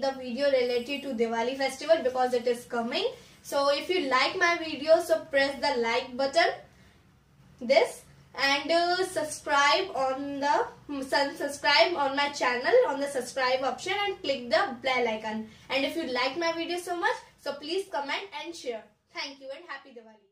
the video related to Diwali festival because it is coming. So if you like my video, so press the like button, and subscribe on my channel on the subscribe option and click the bell icon. And if you like my video so much, so please comment and share. Thank you and happy Diwali.